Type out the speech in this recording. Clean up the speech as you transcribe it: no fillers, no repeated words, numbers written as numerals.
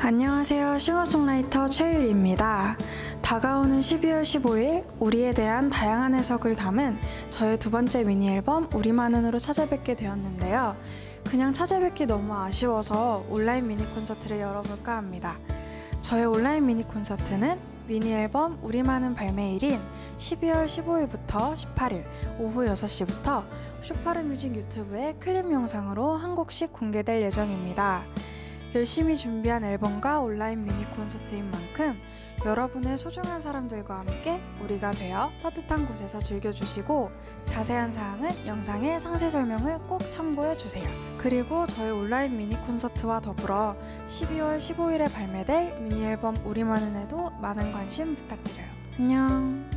안녕하세요. 싱어송라이터 최유리입니다. 다가오는 12월 15일 우리에 대한 다양한 해석을 담은 저의 두 번째 미니 앨범 우리만은으로 찾아뵙게 되었는데요. 그냥 찾아뵙기 너무 아쉬워서 온라인 미니 콘서트를 열어볼까 합니다. 저의 온라인 미니 콘서트는 미니 앨범 우리만은 발매일인 12월 15일부터 18일 오후 6시부터 쇼파르뮤직 유튜브에 클립 영상으로 한 곡씩 공개될 예정입니다. 열심히 준비한 앨범과 온라인 미니 콘서트인 만큼 여러분의 소중한 사람들과 함께 우리가 되어 따뜻한 곳에서 즐겨주시고 자세한 사항은 영상의 상세 설명을 꼭 참고해주세요. 그리고 저희 온라인 미니 콘서트와 더불어 12월 15일에 발매될 미니 앨범 우리만은에도 많은 관심 부탁드려요. 안녕.